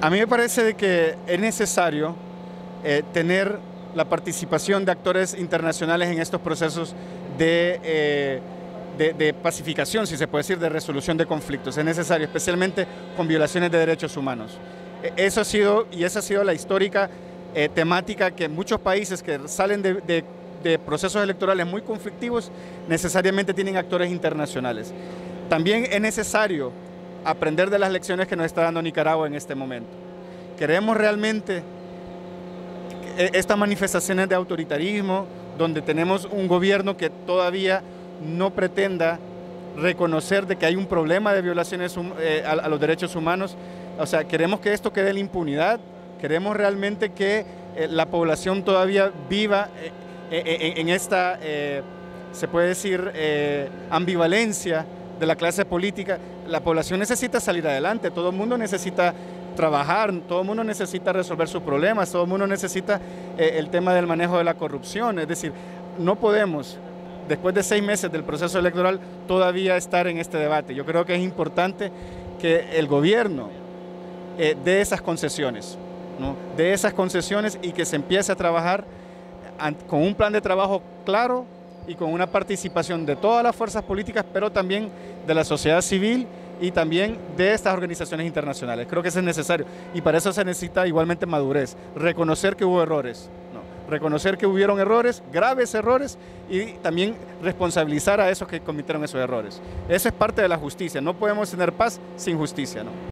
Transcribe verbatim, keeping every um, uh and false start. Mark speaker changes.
Speaker 1: A mí me parece de que es necesario eh, tener la participación de actores internacionales en estos procesos de, eh, de, de pacificación, si se puede decir, de resolución de conflictos. Es necesario, especialmente con violaciones de derechos humanos. Eso ha sido, y esa ha sido la histórica eh, temática que muchos países que salen de, de, de procesos electorales muy conflictivos necesariamente tienen actores internacionales. También es necesario aprender de las lecciones que nos está dando Nicaragua en este momento. Queremos realmente estas manifestaciones de autoritarismo, donde tenemos un gobierno que todavía no pretenda reconocer de que hay un problema de violaciones eh, a, a los derechos humanos. O sea, queremos que esto quede en la impunidad, queremos realmente que eh, la población todavía viva eh, eh, en esta, eh, se puede decir, eh, ambivalencia de la clase política. La población necesita salir adelante, todo el mundo necesita trabajar, todo el mundo necesita resolver sus problemas, todo el mundo necesita eh, el tema del manejo de la corrupción. Es decir, no podemos, después de seis meses del proceso electoral, todavía estar en este debate. Yo creo que es importante que el gobierno eh, dé esas concesiones, ¿no? dé esas concesiones y que se empiece a trabajar con un plan de trabajo claro y con una participación de todas las fuerzas políticas, pero también de la sociedad civil y también de estas organizaciones internacionales. Creo que eso es necesario y para eso se necesita igualmente madurez, reconocer que hubo errores, ¿no? reconocer que hubieron errores, graves errores, y también responsabilizar a esos que cometieron esos errores. Eso es parte de la justicia, no podemos tener paz sin justicia, ¿no?